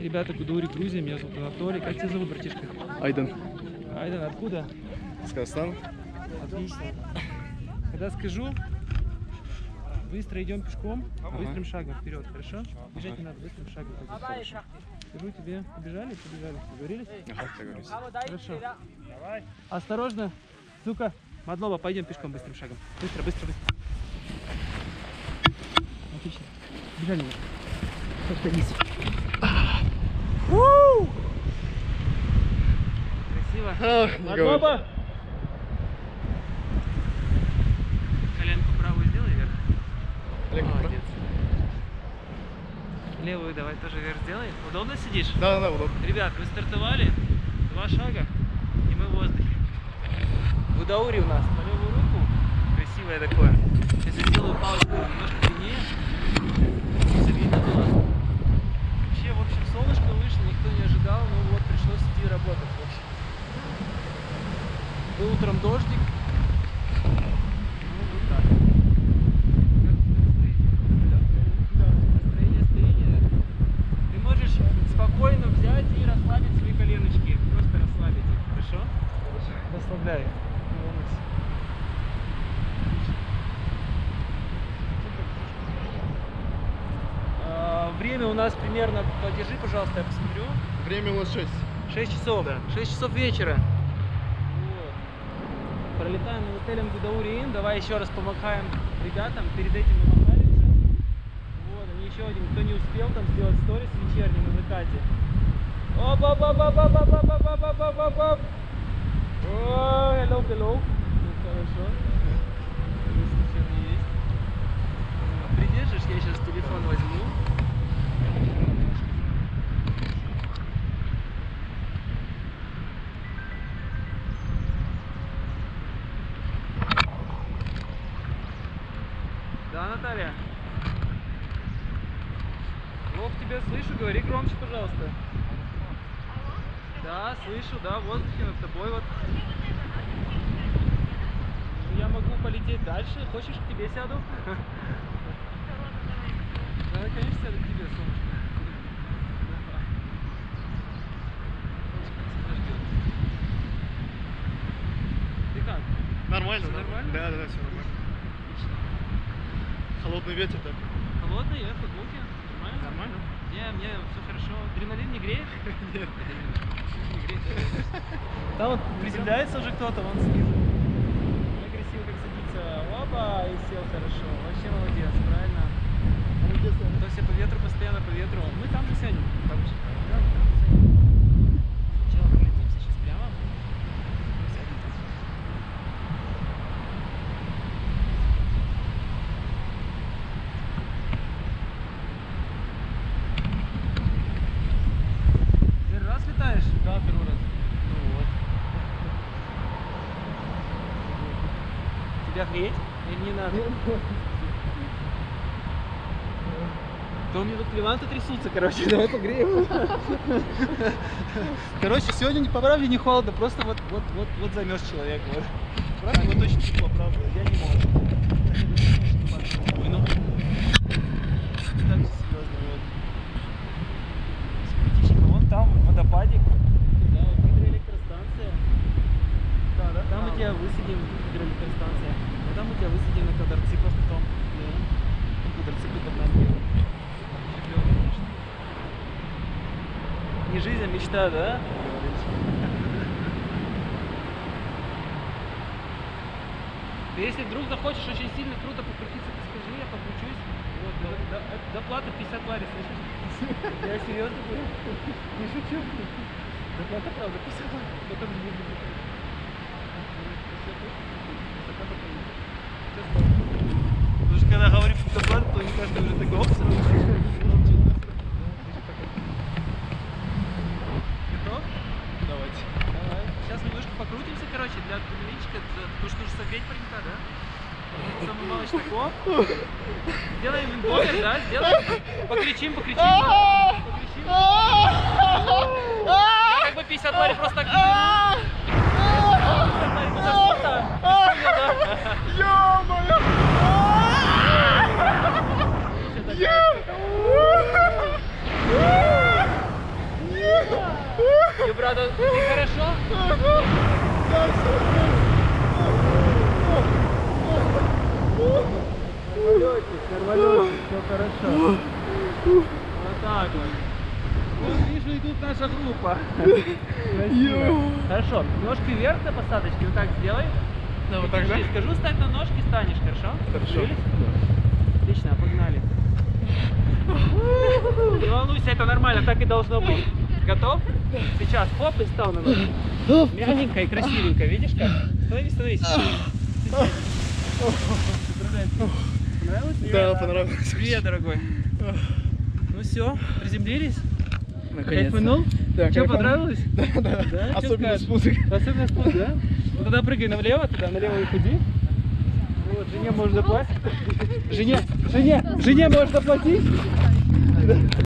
Ребята, Гудаури, Грузия, меня зовут Анатолий. Как тебя зовут, братишка? Айден. Айден, откуда? С Казахстана. Отлично. Когда скажу, быстро идем пешком, быстрым шагом вперед, хорошо? Бежать не надо, быстрым шагом. Скажу тебе, побежали? Побежали. Договорились? Ага, договорились. Хорошо. Осторожно. Сука. Мадлоба, пойдем пешком быстрым шагом. Быстро, быстро, быстро. Отлично. Бежали. Подходись. Красиво. Мадлоба. Коленку правую сделай вверх. Молодец. Левую давай тоже вверх сделай. Удобно сидишь? Да, удобно. Ребят, вы стартовали. 2 шага, и мы в воздухе. Гудаури у нас по левую руку. Красивое такое. Сейчас я сделаю паузу немножко длиннее. Чтобы видно было. Вообще, в общем, солнышко вышло, никто не ожидал, но вот пришлось идти работать. В общем. Был утром дождик. Ну, вот так. Настроение. Ты можешь спокойно взять и расслабить свои коленочки. Просто расслабить их. Хорошо? Расслабляй. Время у нас примерно, подержи, пожалуйста, я посмотрю. Время у нас 6. 6 часов. Да. 6 часов вечера. Вот. Пролетаем над отелем Гудаури-Ин. Давай еще раз помахаем ребятам. Перед этим мы махали уже. Вот, они еще один, кто не успел там сделать сторис вечерний на закате. Оп-оп-оп-оп-оп-оп-оп-оп-оп-оп-оп-оп. О, hello, hello. Ну, хорошо. Есть. Придержишь, я сейчас телефон возьму. Да, Наталья? Лоб, тебя слышу, говори громче, пожалуйста. Да, слышу, да, в воздухе над тобой вот. Я могу полететь дальше. Хочешь, к тебе сяду? Да, конечно, сяду к тебе, солнышко. Ты как? Нормально, Все нормально? Да, все нормально. Отлично. Холодный ветер так. Холодный, я в футболке. Нормально? Нормально? Не, мне все хорошо. Адреналин не греет? Нет. Не греет. Там вот приземляется уже кто-то, вон снизу. Ну, красиво как садится. Опа, и сел хорошо. Вообще молодец, правильно? То есть по ветру, постоянно по ветру. Мы там же сядем. Там же. Да, там же сядем. Сначала пролетимся сейчас прямо. Сядем. Первый раз летаешь? Да, первый раз. Ну вот. Тебя греть или не надо? Да у меня тут леванты трясутся, короче, давай погреем. Короче, сегодня не по правде не холодно, просто вот замерз человек. Вот. Правда, вот очень тепло, правда. Я не могу. Ой, ну. Так серьезно, вот. Смотрите, вон там водопадик. Да, вот гидроэлектростанция. Да, да? Там мы тебя высадим, гидроэлектростанция. А там мы тебя высадим на квадроциклах потом. Да. Квадроциклы под нами. Не жизнь, а мечта, да? Ты если вдруг захочешь очень сильно круто покрутиться, ты скажи, я покручусь. Вот, доплата 50 лари, слышишь? Я серьезно говорю? Не шучу. Доплата правда 50 лари. Потом не буду. Потому что когда говорим доплата, то не каждый уже такой опция. Готов? Давайте. Давай. Сейчас немножко покрутимся, короче, для адреналинчика, потому что нужно согреть паренька, да? Самый малыш такой. Сделаем виндовер, да? Сделаем. Покричим. Покричим. Я как бы 50 лари просто так не беру. 50 лари, потому что Ё-моё! Ты, правда, хорошо? Нормалётик, все хорошо. Вот так вот. Вот вижу, идут наша группа. Красиво. Хорошо, ножки вверх на посадочке, вот так сделай. Да, вот так, да? Держи, скажу, стать на ножки, станешь, хорошо? Хорошо. Решились? Отлично, погнали. Не волнуйся, это нормально, так и должно быть. Готов? Сейчас, хоп, и встал на ноги. Мягенько и красивенько, видишь как? Становись, становись. Понравилось? Да, понравилось. Привет, дорогой. Ну все, приземлились? Наконец-то. Кайфанул? Да, Что, кайфанул. понравилось? Да, да. Да? Чё Особенно скажешь? спуск. Особенно спуск, да? Ну тогда прыгай налево, туда налево и ходи. Вот, жене можешь заплатить. Жене можешь заплатить.